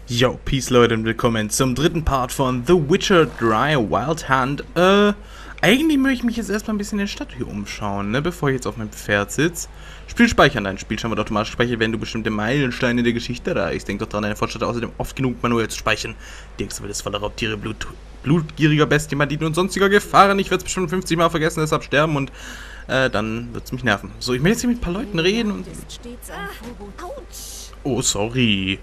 Yo, Peace Leute und willkommen zum dritten Part von The Witcher 3 Wild Hunt. Eigentlich möchte ich mich jetzt erstmal ein bisschen in der Stadt hier umschauen, ne, bevor ich jetzt auf meinem Pferd sitze. Spiel speichern, dein Spielstand wird automatisch gespeichert, wenn du bestimmte Meilensteine der Geschichte erreichst. Denk doch daran, deine Fortschritte außerdem oft genug manuell zu speichern. Die Extra-Welt ist voller Raubtiere, blutgieriger Bestien, Banditen und sonstiger Gefahren. Ich werde es bestimmt 50 Mal vergessen, deshalb sterben und dann wird es mich nerven. So, ich möchte jetzt hier mit ein paar Leuten reden und... Oh, sorry.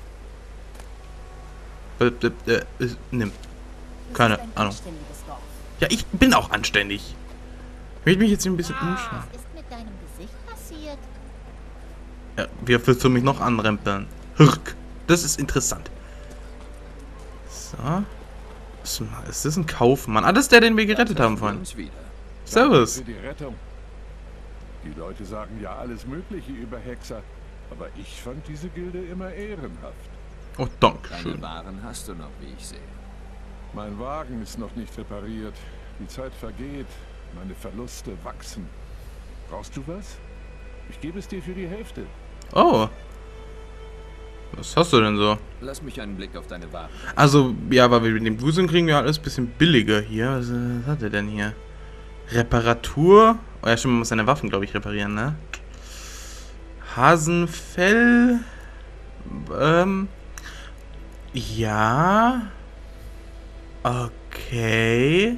Nimm. Keine Ahnung. Ja, ich bin auch anständig. Ich möchte mich jetzt hier ein bisschen umschauen. Was ist mit deinem Gesicht passiert? Ja, wie willst du mich noch anrempeln? Hirk. Das ist interessant. So. Ist das ein Kaufmann? Ah, das ist der, den wir gerettet haben vorhin. Servus. Für die Rettung. Die Leute sagen ja alles Mögliche über Hexer, aber ich fand diese Gilde immer ehrenhaft. Oh, danke Deine schön. Waren hast du noch, wie ich sehe. Mein Wagen ist noch nicht repariert. Die Zeit vergeht. Meine Verluste wachsen. Brauchst du was? Ich gebe es dir für die Hälfte. Oh. Was hast du denn so? Lass mich einen Blick auf deine Waren. Also, ja, weil wir mit dem Wuseln kriegen wir alles ein bisschen billiger hier. Was hat er denn hier? Reparatur? Oh ja, stimmt, man muss seine Waffen, glaube ich, reparieren, ne? Hasenfell? Ja. Okay.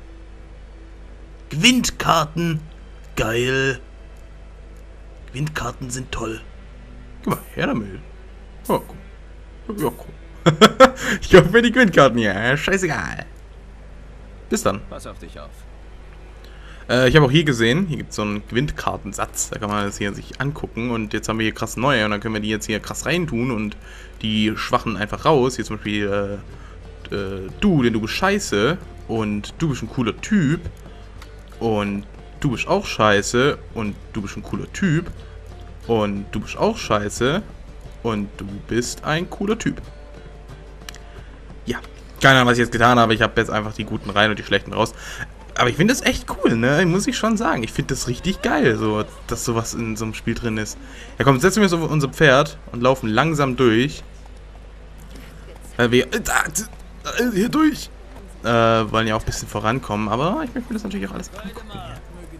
Gewindkarten. Geil. Gewindkarten sind toll. Guck mal, her damit. Oh, cool. Ja, cool. Ich kaufe mir die Gewindkarten hier. Scheißegal. Bis dann. Pass auf dich auf. Ich habe auch hier gesehen, hier gibt es so einen Gewindkartensatz, da kann man das hier sich angucken und jetzt haben wir hier krass neue und dann können wir die jetzt hier krass reintun und die Schwachen einfach raus. Hier zum Beispiel du, denn du bist scheiße und du bist ein cooler Typ und du bist auch scheiße und du bist ein cooler Typ und du bist auch scheiße und du bist ein cooler Typ. Ja, keine Ahnung, was ich jetzt getan habe, ich habe jetzt einfach die Guten rein und die Schlechten raus. Aber ich finde das echt cool, ne? Muss ich schon sagen. Ich finde das richtig geil, so, dass sowas in so einem Spiel drin ist. Ja komm, setzen wir uns auf unser Pferd und laufen langsam durch. Weil wir hier durch wollen ja auch ein bisschen vorankommen, aber ich möchte mir das natürlich auch alles angucken hier.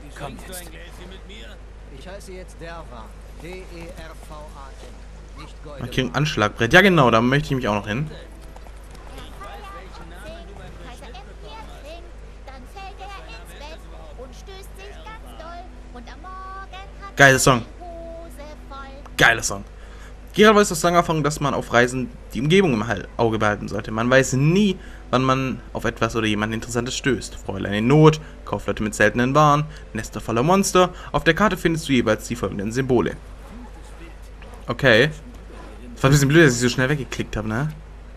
Ich heiße jetzt Dervan. D-E-R-V-A-N. Nicht Gold. Markieren Anschlagbrett. Ja genau, da möchte ich mich auch noch hin. Kaiser Empire singt, dann fällt er ins Bett und stößt sich ganz doll. Und am Morgen hat Geiler er Song. die Hose voll. Geiler Song. Gerald weiß aus langer Erfahrung, dass man auf Reisen die Umgebung im Auge behalten sollte. Man weiß nie, wann man auf etwas oder jemanden Interessantes stößt. Fräulein in Not, Kaufleute mit seltenen Waren, Nester voller Monster. Auf der Karte findest du jeweils die folgenden Symbole. Okay. Das war ein bisschen blöd, dass ich so schnell weggeklickt habe, ne?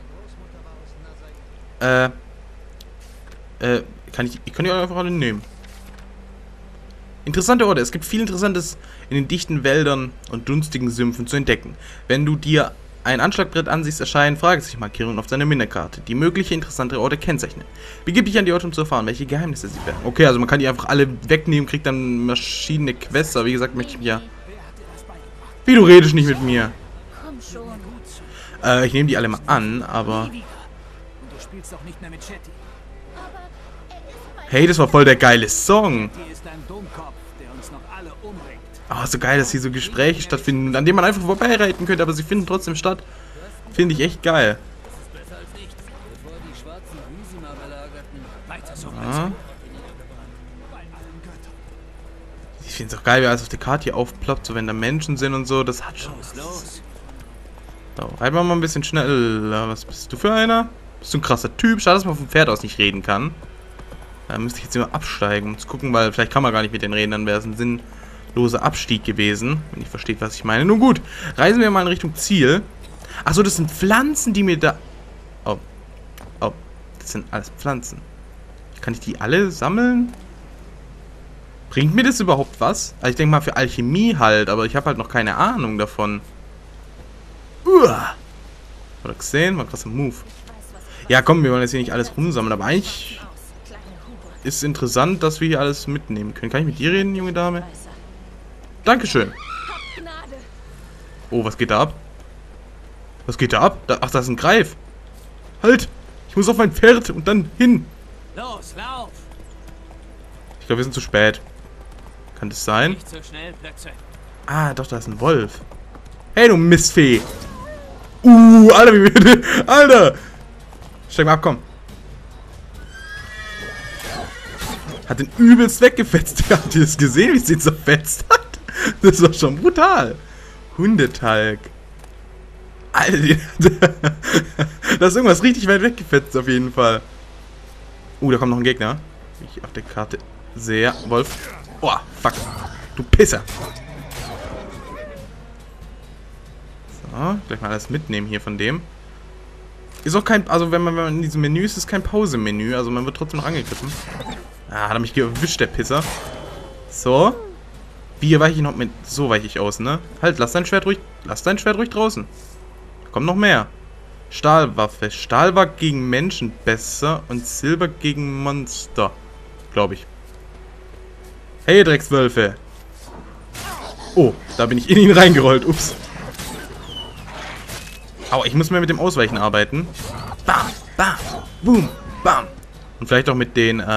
Ich kann die einfach alle nehmen. Interessante Orte. Es gibt viel Interessantes in den dichten Wäldern und dunstigen Sümpfen zu entdecken. Wenn du dir ein Anschlagbrett ansiehst, erscheinen Fragezeichen-Markierungen auf deiner Minikarte, die mögliche interessante Orte kennzeichnen. Begib dich an die Orte, um zu erfahren, welche Geheimnisse sie bergen. Okay, also man kann die einfach alle wegnehmen, kriegt dann verschiedene Quests, aber wie gesagt, möchte ich mich ja... Wie, du redest nicht mit mir? Komm schon. Ich nehme die alle mal an, aber... Und du spielst doch nicht mehr mit Shetty. Aber er ist mein Hey, das war voll der geile Song! Die ist ein Dummkopf, der uns noch alle umbringt. Oh, so geil, dass hier so Gespräche stattfinden, an denen man einfach vorbeireiten könnte, aber sie finden trotzdem statt. Finde ich echt geil. Besser als nichts. Bevor die schwarzen Riesener belagerten. Weiter so. Ja. Ich finde es auch geil, wie alles auf der Karte hier aufploppt, so wenn da Menschen sind und so, das hat schon was. Los. So, reiten wir mal ein bisschen schneller. Was bist du für einer? Bist du ein krasser Typ? Schade, dass man vom Pferd aus nicht reden kann. Da müsste ich jetzt immer absteigen, um zu gucken, weil vielleicht kann man gar nicht mit den Reden, dann wäre es ein sinnloser Abstieg gewesen, wenn ihr versteht, was ich meine. Nun gut, reisen wir mal in Richtung Ziel. Achso, das sind Pflanzen, die mir da... Oh, das sind alles Pflanzen. Kann ich die alle sammeln? Bringt mir das überhaupt was? Also ich denke mal für Alchemie halt, aber ich habe halt noch keine Ahnung davon. Oder gesehen? War ein krasser Move. Ja komm, wir wollen jetzt hier nicht alles rumsammeln, aber eigentlich ist interessant, dass wir hier alles mitnehmen können. Kann ich mit dir reden, junge Dame? Dankeschön. Oh, was geht da ab? Was geht da ab? Ach, da ist ein Greif. Halt! Ich muss auf mein Pferd und dann hin. Los, lauf! Ich glaube, wir sind zu spät. Kann das sein? Nicht so schnell, Plötze. Ah, doch, da ist ein Wolf. Hey, du Mistfee. Alter, wie... Alter! Steig mal ab, komm. Hat den übelst weggefetzt. Habt ihr das gesehen, wie es den zerfetzt hat? Das war schon brutal. Hundetalg. Alter, da ist irgendwas richtig weit weggefetzt auf jeden Fall. Da kommt noch ein Gegner. Wie ich auf der Karte sehe. Wolf. Oh, fuck. Du Pisser. So, gleich mal alles mitnehmen hier von dem. Ist auch kein... Also wenn man in diesem Menü ist, ist es kein Pause-Menü. Also man wird trotzdem noch angegriffen. Ah, hat er mich erwischt, der Pisser. So. Wie weiche ich noch mit... So weiche ich aus, ne? Halt, lass dein Schwert ruhig... Lass dein Schwert ruhig draußen. Da kommt noch mehr. Stahlwaffe. Stahl war gegen Menschen besser und Silber gegen Monster. Glaube ich. Hey, Dreckswölfe. Oh, da bin ich in ihn reingerollt. Ups. Aua, ich muss mehr mit dem Ausweichen arbeiten. Bam, bam, boom, bam. Und vielleicht auch mit den,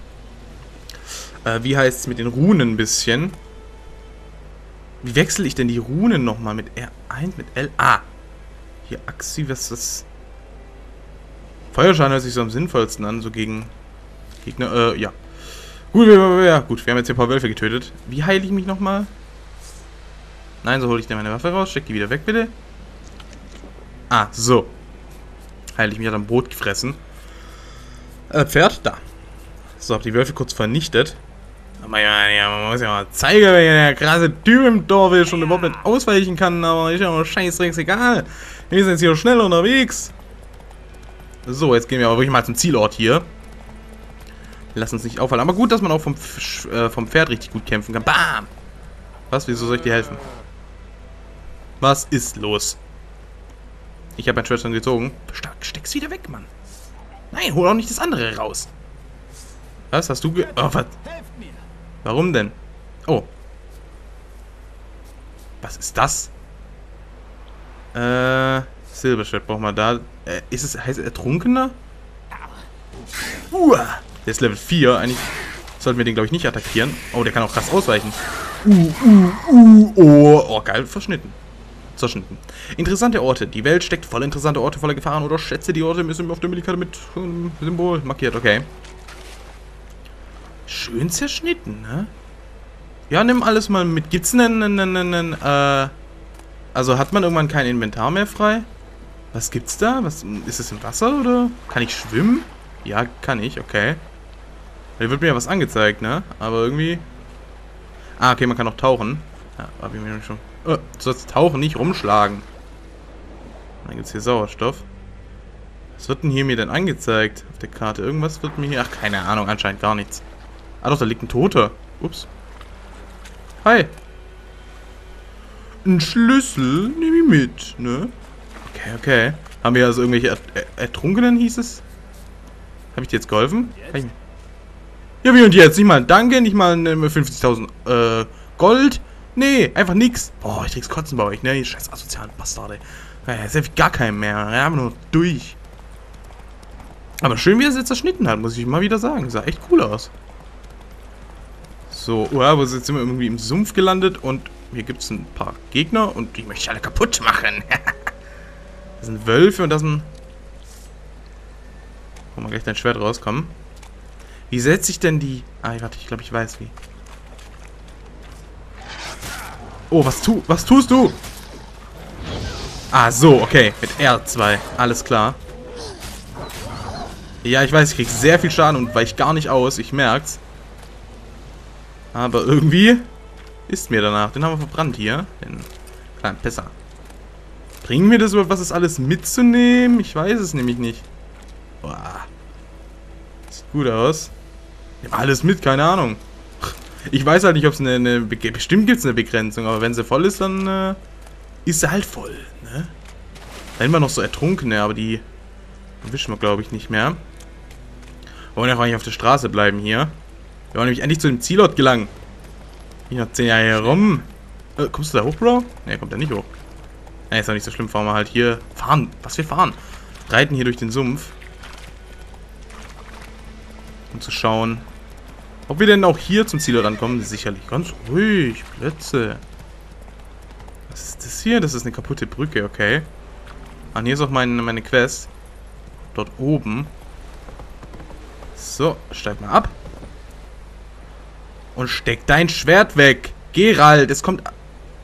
wie heißt es, mit den Runen ein bisschen. Wie wechsle ich denn die Runen nochmal? Mit R1, mit L? Ah. Hier, Axi, was ist das? Feuerschein hört sich so am sinnvollsten an, so gegen Gegner, ja. Gut, gut, wir haben jetzt hier ein paar Wölfe getötet. Wie heile ich mich nochmal? Nein, so hole ich dann meine Waffe raus. Steck die wieder weg, bitte. Ah, so. Heile ich mich, hat am Brot gefressen. Pferd, da. So, hab die Wölfe kurz vernichtet. Aber ja, man muss ja mal zeigen, wer der krasse Typ im Dorf ist und überhaupt nicht ausweichen kann, aber ist ja mal scheißdrecks egal. Wir sind jetzt hier schnell unterwegs. So, jetzt gehen wir aber wirklich mal zum Zielort hier. Lass uns nicht auffallen. Aber gut, dass man auch vom Pferd richtig gut kämpfen kann. Bam! Was? Wieso soll ich dir helfen? Was ist los? Ich habe mein Schwert schon gezogen. Steck's wieder weg, Mann. Nein, hol auch nicht das andere raus. Was? Hast du Oh, was? Warum denn? Oh. Was ist das? Silberschwert brauchen wir da. Heißt es Ertrunkener? Der ist Level 4. Eigentlich sollten wir den, glaube ich, nicht attackieren. Oh, der kann auch krass ausweichen. Oh, geil, verschnitten. Zerschnitten. Interessante Orte. Die Welt steckt voller interessanter Orte, voller Gefahren oder Schätze. Die Orte müssen auf der Minikarte mit Symbol markiert. Okay. Schön zerschnitten, ne? Ja, nimm alles mal mit. Gibt's also hat man irgendwann kein Inventar mehr frei? Was gibt's da? Was ist es im Wasser oder? Kann ich schwimmen? Ja, kann ich, okay. Da wird mir ja was angezeigt, ne? Aber irgendwie... Ah, okay, man kann auch tauchen. Ja, hab ich mir schon... du sollst tauchen, nicht rumschlagen. Dann gibt's hier Sauerstoff. Was wird denn hier mir denn angezeigt auf der Karte? Irgendwas wird mir hier... Ach, keine Ahnung, anscheinend gar nichts. Ah doch, da liegt ein Toter. Ups. Hi. Ein Schlüssel nehme ich mit, ne? Okay, okay. Haben wir also irgendwelche Ertrunkenen, hieß es? Habe ich dir jetzt geholfen? Ja, wie und jetzt? Nicht mal ein Danke, nicht mal 50.000 Gold. Nee, einfach nix. Boah, ich krieg's kotzen bei euch, ne? Ihr scheiß asozialen Bastarde. Ja, jetzt helfe ich gar keinem mehr. Ja, aber nur durch. Aber schön, wie er es jetzt zerschnitten hat, muss ich mal wieder sagen. Sah echt cool aus. So, wo sind wir irgendwie im Sumpf gelandet und hier gibt es ein paar Gegner und die möchte ich alle kaputt machen. Das sind Wölfe und das sind... Wollen wir gleich dein Schwert rauskommen. Wie setze ich denn die... Ah, warte, ich glaube, ich weiß wie. Oh, was tust du? Ah, so, okay. Mit R2. Alles klar. Ja, ich weiß, ich krieg sehr viel Schaden und weiche gar nicht aus. Ich merk's. Aber irgendwie ist mir danach. Den haben wir verbrannt hier. Den kleinen Pisser. Bringen wir das überhaupt, was ist alles mitzunehmen? Ich weiß es nämlich nicht. Boah. Sieht gut aus. Nimm alles mit, keine Ahnung. Ich weiß halt nicht, ob es bestimmt gibt es eine Begrenzung, aber wenn sie voll ist, dann ist sie halt voll, ne? Da haben wir noch so Ertrunkene, aber die erwischen wir, glaube ich, nicht mehr. Wir wollen ja auch nicht auf der Straße bleiben hier. Wir wollen nämlich endlich zu dem Zielort gelangen. Ich noch 10 Jahre hier rum. Kommst du da hoch, Bro? Ne, kommt da nicht hoch. Na, ist auch nicht so schlimm, fahren wir halt hier. Fahren, was wir fahren. Reiten hier durch den Sumpf. Um zu schauen, ob wir denn auch hier zum Ziel rankommen. Sicherlich ganz ruhig. Plätze. Was ist das hier? Das ist eine kaputte Brücke, okay. Ah, hier ist auch meine Quest. Dort oben. So, steig mal ab. Und steck dein Schwert weg. Geralt, es kommt...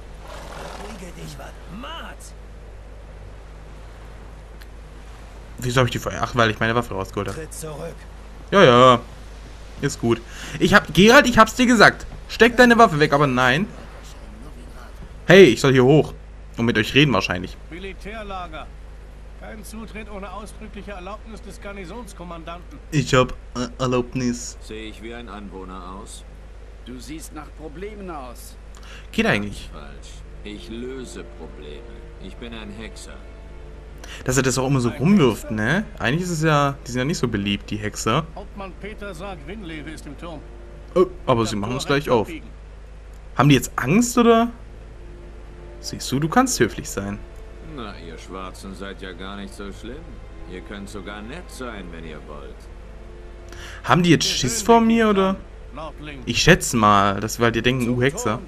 Wieso habe ich die Feuer? Ach, weil ich meine Waffe rausgeholt habe. Ja, ja. Ist gut. Geralt, ich hab's dir gesagt. Steck deine Waffe weg, aber nein. Hey, ich soll hier hoch. Und mit euch reden wahrscheinlich. Militärlager. Kein Zutritt ohne ausdrückliche Erlaubnis des Garnisonskommandanten. Ich hab Erlaubnis. Sehe ich wie ein Anwohner aus? Du siehst nach Problemen aus. Geht eigentlich. Falsch. Ich löse Probleme. Ich bin ein Hexer. Dass er das auch immer so rumwirft, ne? Eigentlich ist es ja... Die sind ja nicht so beliebt, die Hexer. Hauptmann Peter sagt, Winleve ist im Turm. Oh, aber sie machen es gleich auf. Haben die jetzt Angst, oder? Siehst du, du kannst höflich sein. Na, ihr Schwarzen seid ja gar nicht so schlimm. Ihr könnt sogar nett sein, wenn ihr wollt. Haben die jetzt Schiss vor mir, oder? Nordling. Ich schätze mal, dass wir halt ihr denken, Hexer.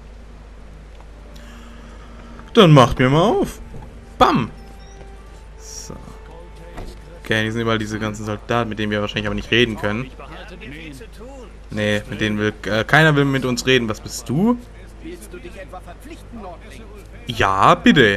Dann macht mir mal auf. Bam. So. Okay, hier sind überall diese ganzen Soldaten, mit denen wir wahrscheinlich aber nicht reden können. Nee, mit denen will... keiner will mit uns reden. Was bist du? Willst du dich etwa verpflichten, Nordling? Ja, bitte.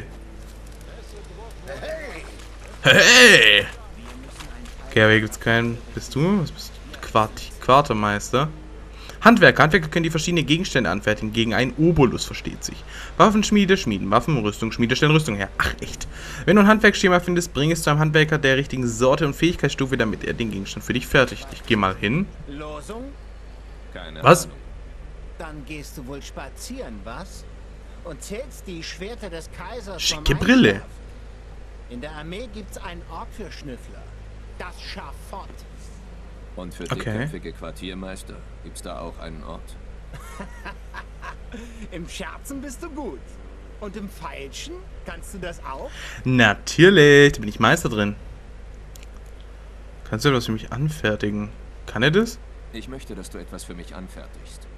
Hey! Okay, aber hier gibt's keinen... Bist du? Was bist du? Quartermeister. Handwerker. Handwerker können die verschiedenen Gegenstände anfertigen. Gegen einen Obolus, versteht sich. Waffenschmiede, schmieden Waffen, Rüstung, Schmiede stellen Rüstung her. Ach, echt. Wenn du ein Handwerksschema findest, bring es zu einem Handwerker der richtigen Sorte und Fähigkeitsstufe, damit er den Gegenstand für dich fertigt. Ich gehe mal hin. Losung? Keine Was? Ahnung. Dann gehst du wohl spazieren, was? Und zählst die Schwerter des Kaisers vom Schicke Brille. Einschlaf. In der Armee gibt's einen Ort für Schnüffler. Das Schafott. Und für Okay. dickköpfige Quartiermeister gibt's da auch einen Ort. Im Scherzen bist du gut. Und im Feilschen? Kannst du das auch? Natürlich. Da bin ich Meister drin. Kannst du etwas für mich anfertigen? Kann er das? Ich möchte, dass du etwas für mich anfertigst.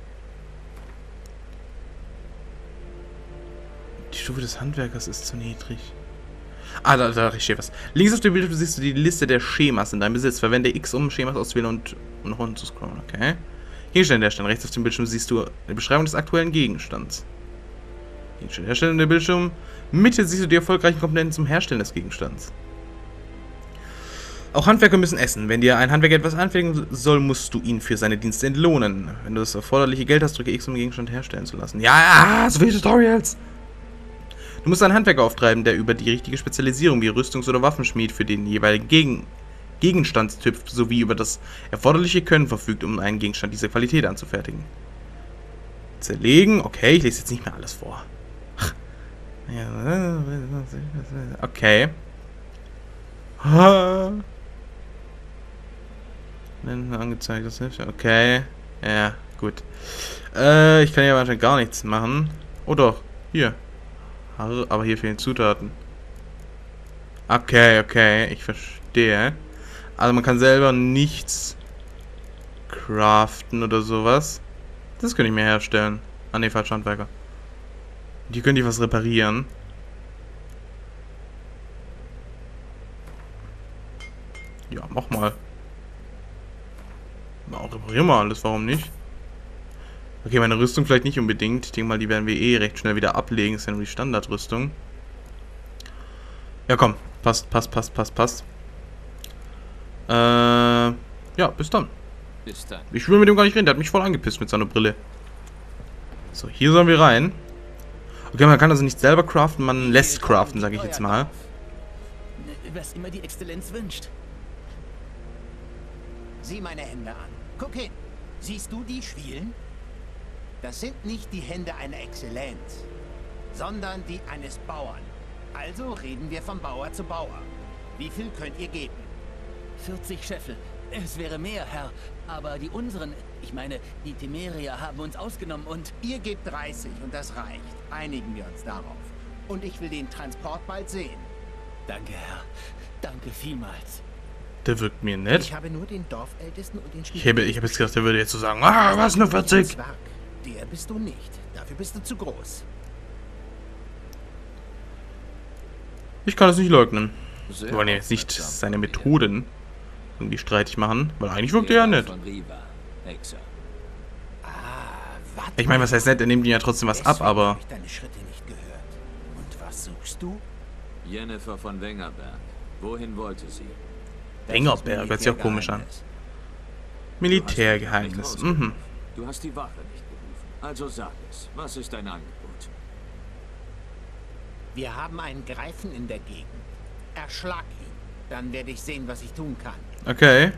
Die Stufe des Handwerkers ist zu niedrig. Ah, da steht was. Links auf dem Bild siehst du die Liste der Schemas in deinem Besitz. Verwende X, um Schemas auszuwählen und nach unten zu scrollen, okay? Gegenstände herstellen. Rechts auf dem Bildschirm siehst du eine Beschreibung des aktuellen Gegenstands. Gegenstände herstellen. Der Bildschirm Mitte siehst du die erfolgreichen Komponenten zum Herstellen des Gegenstands. Auch Handwerker müssen essen. Wenn dir ein Handwerker etwas anfertigen soll, musst du ihn für seine Dienste entlohnen. Wenn du das erforderliche Geld hast, drücke X, um den Gegenstand herstellen zu lassen. Ja, so viele Tutorials! Du musst einen Handwerker auftreiben, der über die richtige Spezialisierung wie Rüstungs- oder Waffenschmied für den jeweiligen Gegenstandstyp sowie über das erforderliche Können verfügt, um einen Gegenstand dieser Qualität anzufertigen. Zerlegen. Okay, ich lese jetzt nicht mehr alles vor. Okay. Angezeigt, das hilft. Okay. Ja, gut. Ich kann ja wahrscheinlich gar nichts machen. Oh doch, hier. Aber hier fehlen Zutaten. Okay, okay, ich verstehe. Also man kann selber nichts craften oder sowas. Das könnte ich mir herstellen. Ah ne, falscher Handwerker. Die könnte ich was reparieren. Ja, mach mal. Na, reparieren wir alles, warum nicht? Okay, meine Rüstung vielleicht nicht unbedingt. Ich denke mal, die werden wir eh recht schnell wieder ablegen. Das ist ja nur die Standardrüstung. Ja, komm. Passt. Ja, bis dann. Bis dann. Ich will mit dem gar nicht reden. Der hat mich voll angepisst mit seiner Brille. So, hier sollen wir rein. Okay, man kann also nicht selber craften, man lässt craften, sage ich jetzt mal. Was immer die Exzellenz wünscht. Sieh meine Hände an. Guck hin. Siehst du die Schwielen? Das sind nicht die Hände einer Exzellenz, sondern die eines Bauern. Also reden wir von Bauer zu Bauer. Wie viel könnt ihr geben? 40 Scheffel. Es wäre mehr, Herr. Aber die unseren, ich meine, die Temerier haben uns ausgenommen und... Ihr gebt 30 und das reicht. Einigen wir uns darauf. Und ich will den Transport bald sehen. Danke, Herr. Danke vielmals. Der wirkt mir nett. Ich habe nur den Dorfältesten und den Ich hab jetzt gedacht, der würde jetzt so sagen, ah, was, nur 40? Der bist du nicht. Dafür bist du zu groß. Ich kann es nicht leugnen. Sehr Wir wollen ja jetzt nicht aufmerksam seine von dir. Methoden irgendwie streitig machen, weil eigentlich wirkt er ja nett. Von Riva, Hexer. Warte. Ich meine, was heißt nett? Er nimmt ihm ja trotzdem was ab, Deswegen aber... habe ich deine Schritte nicht gehört. Und was suchst du? Jennifer von Wengerberg. Wohin wollte sie? Das Wengerberg, ist hört sich auch komisch an. Militärgeheimnis. Militärgeheimnis. Mhm. Du hast die Wache nicht gerufen. Also sag es. Was ist dein Angebot? Wir haben einen Greifen in der Gegend. Erschlag ihn. Dann werde ich sehen, was ich tun kann. Okay.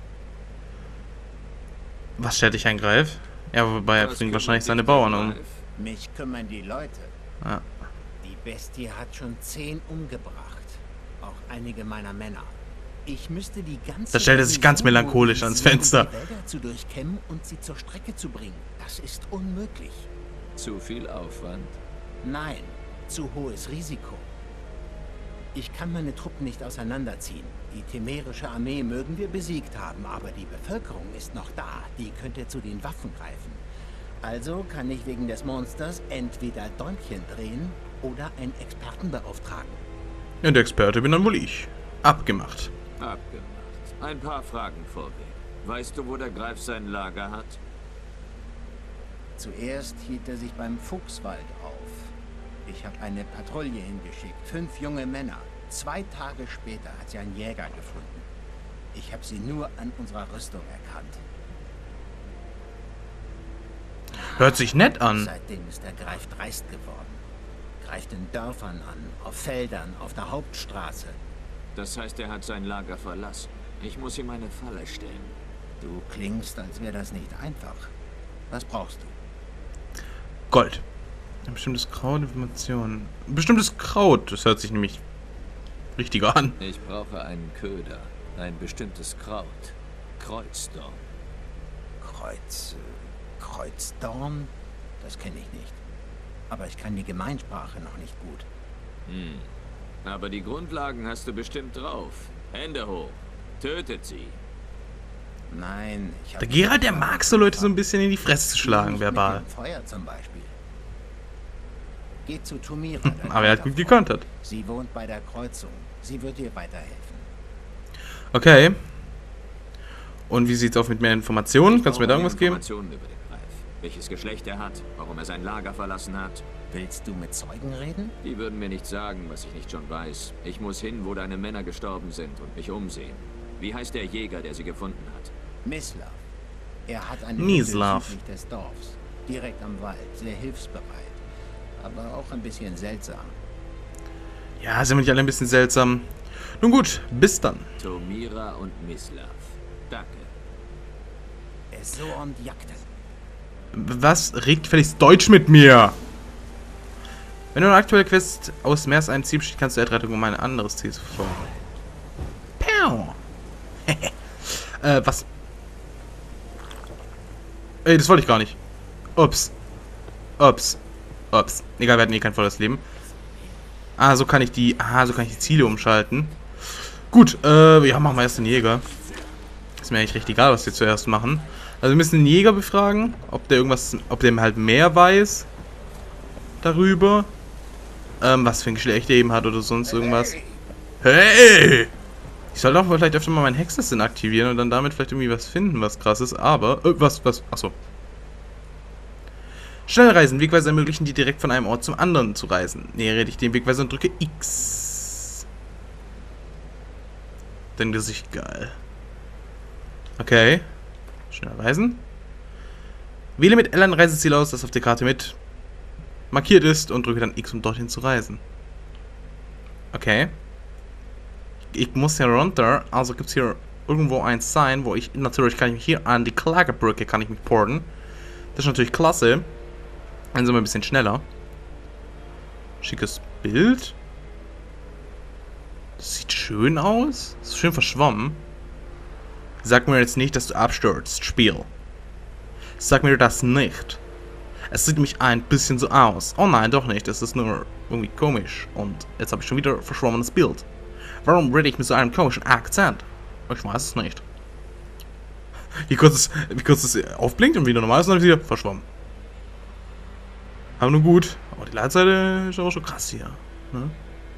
Was stellt dich ein Greif? Ja, wobei er Was bringt kümmert wahrscheinlich dich seine der Bauern um. Greif? Mich kümmern die Leute. Ja. Die Bestie hat schon 10 umgebracht. Auch einige meiner Männer. Ich müsste die ganze... Da stellt er sich ganz Garnison melancholisch ans mobilisieren, Fenster. um die Wälder zu durchkämmen und sie zur Strecke zu bringen. Das ist unmöglich. Zu viel Aufwand. Nein, zu hohes Risiko. Ich kann meine Truppen nicht auseinanderziehen. Die temerische Armee mögen wir besiegt haben, aber die Bevölkerung ist noch da. Die könnte zu den Waffen greifen. Also kann ich wegen des Monsters entweder Däumchen drehen oder einen Experten beauftragen. Ja, der Experte bin dann wohl ich. Abgemacht. Abgemacht. Ein paar Fragen vorweg. Weißt du, wo der Greif sein Lager hat? Zuerst hielt er sich beim Fuchswald auf. Ich habe eine Patrouille hingeschickt. 5 junge Männer. 2 Tage später hat sie einen Jäger gefunden. Ich habe sie nur an unserer Rüstung erkannt. Hört sich nett an. Seitdem ist der Greif dreist geworden. Greift in Dörfern an, auf Feldern, auf der Hauptstraße. Das heißt, er hat sein Lager verlassen. Ich muss ihm eine Falle stellen. Du klingst, als wäre das nicht einfach. Was brauchst du? Gold. Ein bestimmtes Kraut, Informationen. Ein bestimmtes Kraut. Das hört sich nämlich richtiger an. Ich brauche einen Köder. Ein bestimmtes Kraut. Kreuzdorn. Kreuzdorn? Das kenne ich nicht. Aber ich kann die Gemeinsprache noch nicht gut. Aber die Grundlagen hast du bestimmt drauf. Hände hoch. Tötet sie. Nein, ich Der Geralt, der mag so Leute so ein bisschen in die Fresse zu schlagen, verbal. Feuer zum Beispiel. Geht zu Tumira. dein Aber er hat alter gut Freund. gekontert. Sie wohnt bei der Kreuzung. Sie wird dir weiterhelfen. Okay. Und wie sieht's aus mit mehr Informationen? Kannst du mir da irgendwas geben? Informationen über den Greif. Welches Geschlecht er hat, warum er sein Lager verlassen hat. Willst du mit Zeugen reden? Die würden mir nicht sagen, was ich nicht schon weiß. Ich muss hin, wo deine Männer gestorben sind und mich umsehen. Wie heißt der Jäger, der sie gefunden hat? Mislav. Er hat eine Mislav. Hütte südlich des Dorfs. Direkt am Wald. Sehr hilfsbereit. Aber auch ein bisschen seltsam. Ja, sind wir nicht alle ein bisschen seltsam. Nun gut, bis dann. Tomira und Mislav. Danke. So und Jagden. Was? Regt gefälligst Deutsch mit mir! Wenn du eine aktuelle Quest aus mehr als einem Ziel besteht, kannst du Erdrettung um ein anderes Ziel verfolgen. Pow! Was? Ey, das wollte ich gar nicht. Ups. Ups. Ups. Egal, wir hatten eh kein volles Leben. So kann ich die Ziele umschalten. Gut, ja, machen wir erst den Jäger. Ist mir eigentlich recht egal, was wir zuerst machen. Also wir müssen den Jäger befragen, ob der halt mehr weiß darüber. Was für ein Geschlecht er eben hat oder sonst irgendwas. Hey! Ich sollte auch vielleicht öfter mal meinen Hexensinn aktivieren und dann damit vielleicht irgendwie was finden, was krass ist, aber... Achso. Schnellreisen. Wegweiser ermöglichen dir direkt von einem Ort zum anderen zu reisen. Nähere dich dem Wegweiser und drücke X. Dein Gesicht geil. Okay. Schnell reisen. Wähle mit L ein Reiseziel aus, das auf der Karte mit markiert ist und drücke dann X, um dorthin zu reisen. Okay. Ich muss hier runter, also gibt es hier irgendwo ein Sign, wo natürlich kann ich mich hier an die Klagebrücke kann ich mich porten. Das ist natürlich klasse. Dann sind wir ein bisschen schneller. Schickes Bild. Das sieht schön aus. Das ist schön verschwommen. Sag mir jetzt nicht, dass du abstürzt, Spiel. Sag mir das nicht. Es sieht nämlich ein bisschen so aus. Oh nein, doch nicht. Es ist nur irgendwie komisch. Und jetzt habe ich schon wieder ein verschwommenes Bild. Warum rede ich mit so einem komischen Akzent? Ich weiß es nicht. Wie kurz es aufblinkt und wieder normal ist und dann wieder verschwommen. Aber nur gut. Aber die Leitseite ist auch schon krass hier. Ne?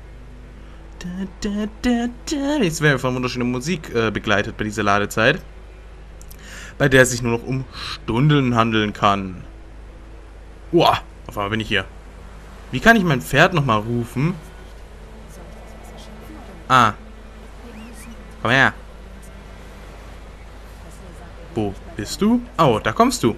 Jetzt werden wir von wunderschöner Musik begleitet bei dieser Ladezeit. Bei der es sich nur noch um Stunden handeln kann. Uah, auf einmal bin ich hier. Wie kann ich mein Pferd nochmal rufen? Ah. Komm her. Wo bist du? Oh, da kommst du.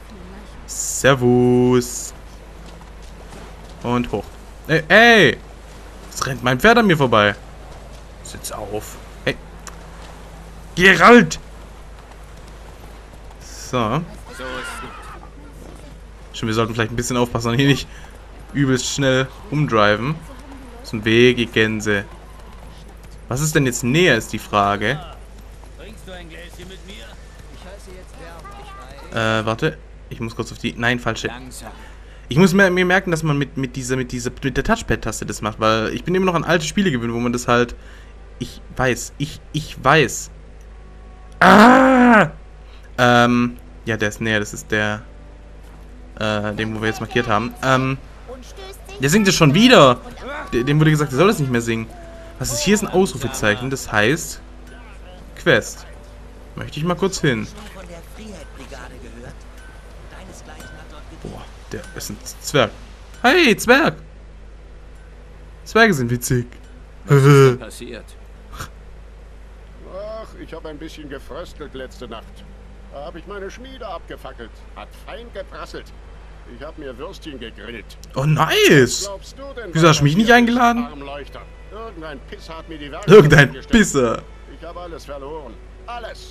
Servus. Und hoch. Ey! Jetzt rennt mein Pferd an mir vorbei. Sitz auf. Hey. Geralt! So. Schon, wir sollten vielleicht ein bisschen aufpassen und hier nicht übelst schnell umdriven. Zum Weg, ihr Gänse. Was ist denn jetzt näher, ist die Frage. Warte. Ich muss kurz auf die... Nein, falsche. Ich muss mir merken, dass man mit der Touchpad-Taste das macht, weil ich bin immer noch an alte Spiele gewöhnt, wo man das halt... Ich weiß. Ah! Ja, der ist näher. Das ist der... den, wo wir jetzt markiert haben. Der singt es schon wieder. Dem wurde gesagt, er soll das nicht mehr singen. Was ist hier? Ist ein Ausrufezeichen. Das heißt... Quest. Möchte ich mal kurz hin. Boah, der ist ein Zwerg. Hey, Zwerg! Zwerge sind witzig. Was ist denn passiert? Ach, ich habe ein bisschen gefröstelt letzte Nacht. Da habe ich meine Schmiede abgefackelt. Hat fein geprasselt. Ich habe mir Würstchen gegrillt. Oh, nice! Glaubst du denn, wieso hast du mich nicht eingeladen? Armleuchter? Irgendein Pisser hat mir die Werke Irgendein gesteckt. Pisser. Ich habe alles verloren. Alles.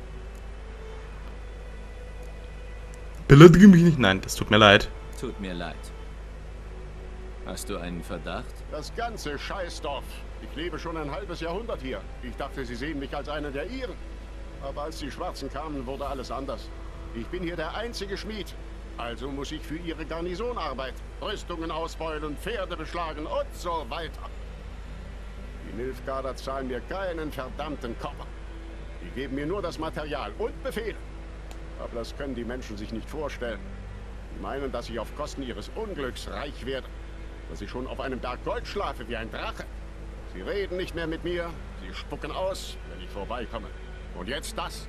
Beleidige mich nicht. Nein, das tut mir leid. Tut mir leid. Hast du einen Verdacht? Das ganze Scheißdorf. Ich lebe schon ein halbes Jahrhundert hier. Ich dachte, sie sehen mich als einen der ihren. Aber als die Schwarzen kamen, wurde alles anders. Ich bin hier der einzige Schmied. Also muss ich für ihre Garnison arbeiten. Rüstungen ausbeulen, Pferde beschlagen und so weiter. Die Nilfgaarder zahlen mir keinen verdammten Kopper. Die geben mir nur das Material und Befehle. Aber das können die Menschen sich nicht vorstellen. Die meinen, dass ich auf Kosten ihres Unglücks reich werde. Dass ich schon auf einem Berg Gold schlafe wie ein Drache. Sie reden nicht mehr mit mir. Sie spucken aus, wenn ich vorbeikomme. Und jetzt das.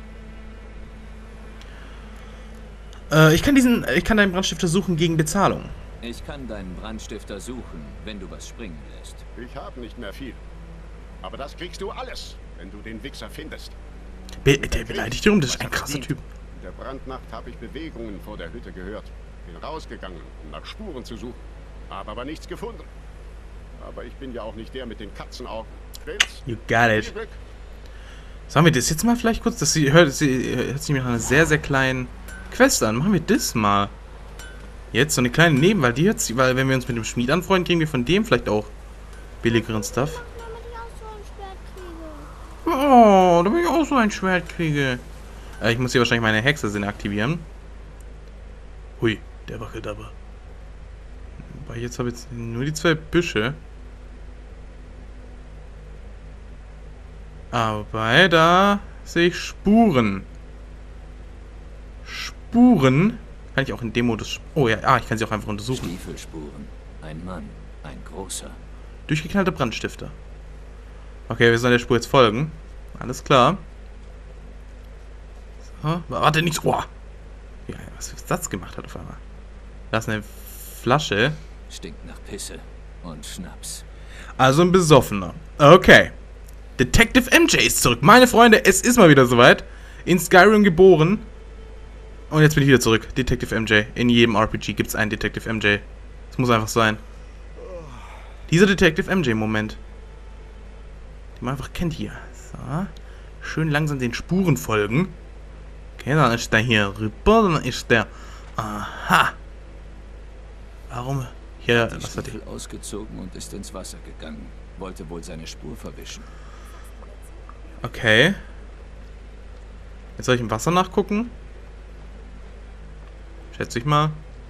Ich kann deinen Brandstifter suchen gegen Bezahlung. Ich kann deinen Brandstifter suchen, wenn du was springen lässt. Ich habe nicht mehr viel. Aber das kriegst du alles, wenn du den Wichser findest. Der beleidigt dich rum, das ist ein krasser Typ. In der Brandnacht habe ich Bewegungen vor der Hütte gehört. Bin rausgegangen, um nach Spuren zu suchen. Habe aber nichts gefunden. Aber ich bin ja auch nicht der mit den Katzenaugen. Stimmt's? You got it. Sagen wir das jetzt mal vielleicht kurz? Das hört sich nach einer sehr, sehr kleinen Quest an. Machen wir das mal. Jetzt so eine kleine weil wenn wir uns mit dem Schmied anfreunden, kriegen wir von dem vielleicht auch billigeren Stuff. Oh, damit ich auch so ein Schwert kriege. Ich muss hier wahrscheinlich meine Hexersinne aktivieren. Hui, der wackelt aber. Wobei, jetzt habe ich jetzt nur die 2 Büsche. Aber da sehe ich Spuren. Spuren? Kann ich auch in dem Modus... Oh ja, ich kann sie auch einfach untersuchen. Stiefelspuren. Ein Mann. Ein großer. Durchgeknallte Brandstifter. Okay, wir sollen der Spur jetzt folgen. Alles klar. So, warte, nicht... Oh. Ja, was für Satz gemacht hat auf einmal. Da ist eine Flasche. Stinkt nach Pisse und Schnaps. Also ein Besoffener. Okay. Detective MJ ist zurück. Meine Freunde, es ist mal wieder soweit. In Skyrim geboren. Und jetzt bin ich wieder zurück. Detective MJ. In jedem RPG gibt es einen Detective MJ. Das muss einfach sein. Dieser Detective MJ-Moment. Den man einfach kennt hier. So. Schön langsam den Spuren folgen. Okay, dann ist der hier rüber. Dann ist der... Aha. Warum? Hier, was hat Stiefel ausgezogen und ist ins Wasser gegangen. Wollte wohl seine Spur verwischen. Okay. Jetzt soll ich im Wasser nachgucken. Schätze ich mal.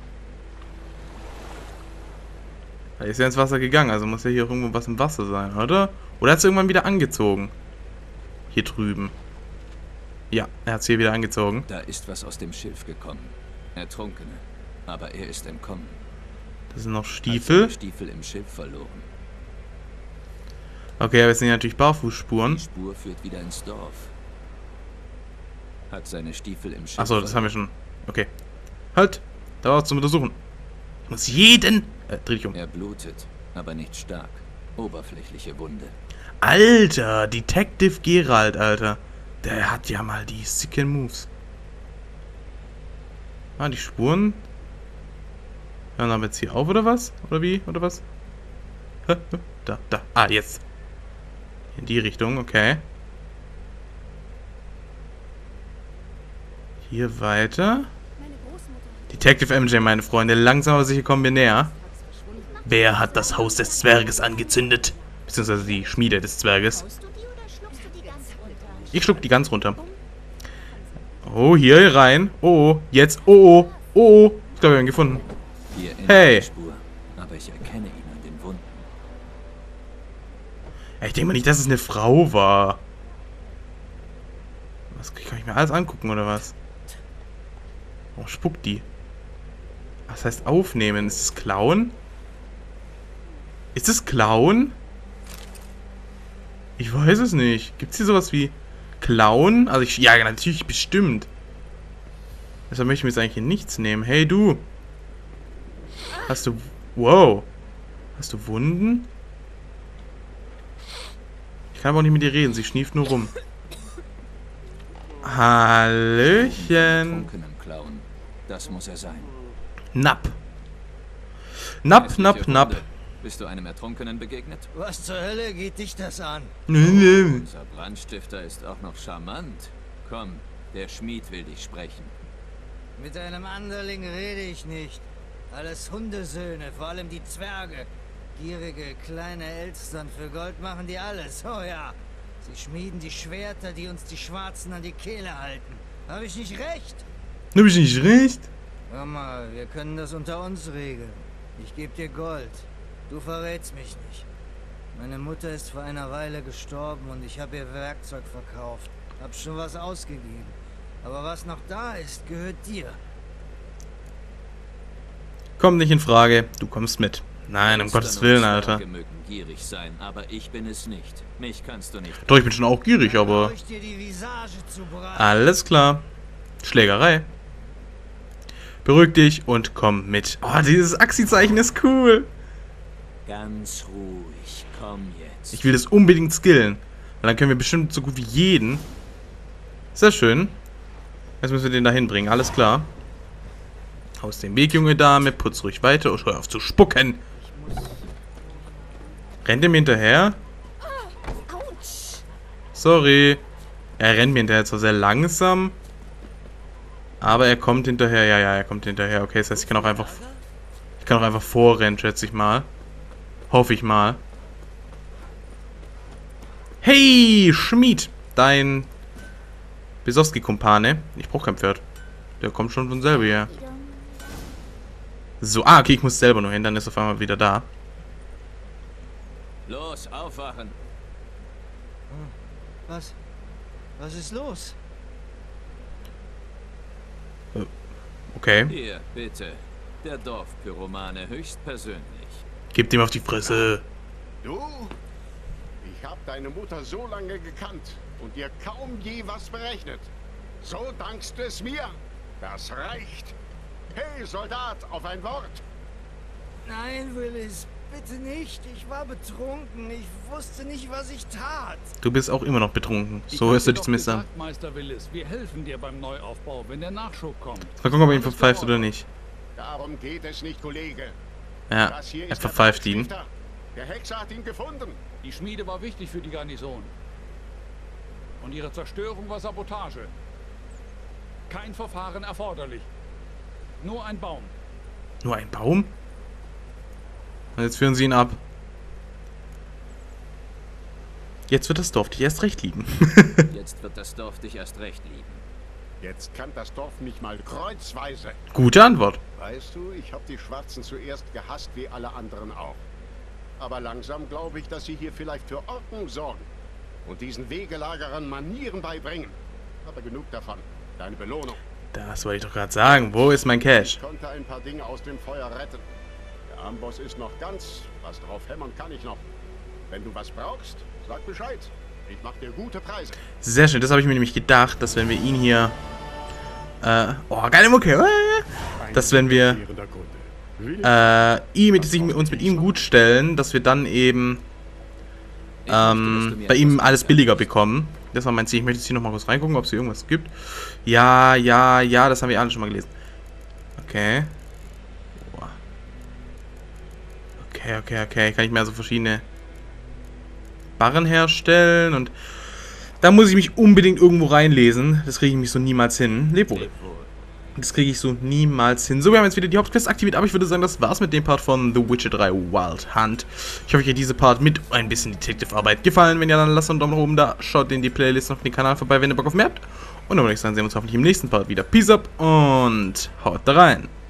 Er ist ja ins Wasser gegangen, also muss ja hier irgendwo was im Wasser sein, oder? Oder hat es irgendwann wieder angezogen? Hier drüben. Ja, er hat es hier wieder angezogen. Da ist was aus dem Schilf gekommen. Ertrunkene. Aber er ist entkommen. Das sind noch Hat Stiefel. seine Stiefel im Schilf verloren. Okay, aber es sind ja natürlich Barfußspuren. Die Spur führt wieder ins Dorf. Hat seine Stiefel im Schilf Achso, das haben wir verloren. schon. Okay. Halt! Da war was zum Untersuchen. Ich muss jeden... dreh dich um. Er blutet, aber nicht stark. Oberflächliche Wunde. Alter! Detective Geralt, Alter. Der hat ja mal die sicken Moves. Ah, die Spuren. Hören wir jetzt hier auf, oder was? Oder wie? Oder was? Hä? Da, da. Ah, jetzt. In die Richtung, okay. Hier weiter. Detective MJ, meine Freunde. Langsam aber sicher kommen wir näher. Wer hat das Haus des Zwerges angezündet? Beziehungsweise die Schmiede des Zwerges. Haust du die oder schluckst du die ganz runter? Ich schluck die ganz runter. Oh, hier rein. Oh, jetzt. Oh, oh, oh. Ich glaube, wir haben ihn gefunden. Hier endet Hey. die Spur, aber ich erkenne ihn an den Wunden. Ja, ich denke mal nicht, dass es eine Frau war. Was kann ich mir alles angucken, oder was? Oh, spuckt die. Was heißt aufnehmen? Ist es klauen? Ist es klauen? Ich weiß es nicht. Gibt es hier sowas wie klauen? Also ich... Ja, natürlich, bestimmt. Deshalb möchte ich mir jetzt eigentlich hier nichts nehmen. Hey, du. Hast du... Wow. Hast du Wunden? Ich kann aber auch nicht mit dir reden. Sie schnieft nur rum. Hallöchen. Ertrunkenen Clown. Das muss er sein. Napp. Napp, Hässliche napp, napp. Wunde. Bist du einem Ertrunkenen begegnet? Was zur Hölle geht dich das an? Unser Brandstifter ist auch noch charmant. Komm, der Schmied will dich sprechen. Mit einem Anderling rede ich nicht. Alles Hundesöhne, vor allem die Zwerge. Gierige kleine Elstern, für Gold machen die alles, oh ja. Sie schmieden die Schwerter, die uns die Schwarzen an die Kehle halten. Habe ich nicht recht? Hab ich nicht recht? Hör mal, wir können das unter uns regeln. Ich gebe dir Gold. Du verrätst mich nicht. Meine Mutter ist vor einer Weile gestorben und ich habe ihr Werkzeug verkauft. Hab schon was ausgegeben. Aber was noch da ist, gehört dir. Kommt nicht in Frage. Du kommst mit. Nein, um Elstern Gottes und Willen, Zwerge Alter. mögen gierig sein, aber ich bin es nicht. Mich kannst du nicht. Doch, ich bin schon auch gierig, aber... Hau ich dir die Visage zu braten. Alles klar. Schlägerei. Beruhig dich und komm mit. Oh, dieses Axi-Zeichen ist cool. Ganz ruhig, komm jetzt. Ich will das unbedingt skillen. Weil dann können wir bestimmt so gut wie jeden. Sehr schön. Jetzt müssen wir den da hinbringen. Alles klar. Aus dem Weg, junge Dame. Putz ruhig weiter. Oh, hör auf zu spucken. Rennt er mir hinterher? Autsch! Sorry. Er rennt mir hinterher zwar sehr langsam. Aber er kommt hinterher. Ja, ja, er kommt hinterher. Okay, das heißt, ich kann auch einfach vorrennen, schätze ich mal. Hoffe ich mal. Hey, Schmied. Dein Besowski-Kumpane. Ich brauche kein Pferd. Der kommt schon von selber her. So, okay, ich muss selber nur hin. Dann ist er auf einmal wieder da. Los, aufwachen. Was? Was ist los? Okay. Hier, bitte. Der Dorfpyromane höchstpersönlich. Gebt ihm auf die Fresse. Du? Ich habe deine Mutter so lange gekannt und dir kaum je was berechnet. So dankst du es mir. Das reicht. Hey, Soldat, auf ein Wort. Nein, Willis, bitte nicht. Ich war betrunken. Ich wusste nicht, was ich tat. Du bist auch immer noch betrunken. So hörst du dich zumindest an. Meister Willis, wir helfen dir beim Neuaufbau, wenn der Nachschub kommt. Mal gucken, ob er ihn verpfeift oder nicht. Darum geht es nicht, Kollege. Ja, Das hier er ist der verpfeift ihn. Brandstifter. Der Hexer hat ihn gefunden. Die Schmiede war wichtig für die Garnison. Und ihre Zerstörung war Sabotage. Kein Verfahren erforderlich. Nur ein Baum. Nur ein Baum? Und jetzt führen sie ihn ab. Jetzt wird das Dorf dich erst recht lieben. Jetzt wird das Dorf dich erst recht lieben. Jetzt kann das Dorf nicht mal kreuzweise. Gute Antwort. Weißt du, ich habe die Schwarzen zuerst gehasst, wie alle anderen auch. Aber langsam glaube ich, dass sie hier vielleicht für Ordnung sorgen und diesen Wegelagerern Manieren beibringen. Aber genug davon. Deine Belohnung. Das wollte ich doch gerade sagen. Wo ist mein Cash? Ich konnte ein paar Dinge aus dem Feuer retten. Der Amboss ist noch ganz. Was drauf hämmern kann ich noch. Wenn du was brauchst, sag Bescheid. Ich mach dir gute Preise. Sehr schön. Das habe ich mir nämlich gedacht, dass wenn wir ihn hier... oh, geile Mucke. Dass wenn wir... uns mit ihm gut stellen, dass wir dann eben... bei ihm alles billiger bekommen. Das war mein Ziel. Ich möchte jetzt hier nochmal kurz reingucken, ob es hier irgendwas gibt. Ja, das haben wir alle schon mal gelesen. Okay. Okay. Kann ich mir also verschiedene Barren herstellen und da muss ich mich unbedingt irgendwo reinlesen. Das kriege ich mich so niemals hin. Leb wohl. Das kriege ich so niemals hin. So, wir haben jetzt wieder die Hauptquest aktiviert, aber ich würde sagen, das war's mit dem Part von The Witcher 3 Wild Hunt. Ich hoffe, euch hat diese Part mit ein bisschen Detective-Arbeit gefallen. Wenn ja, dann lasst einen Daumen nach oben da. Schaut in die Playlist auf den Kanal vorbei, wenn ihr Bock auf mehr habt. Und dann würde ich sagen, sehen wir uns hoffentlich im nächsten Part wieder. Peace up und haut da rein.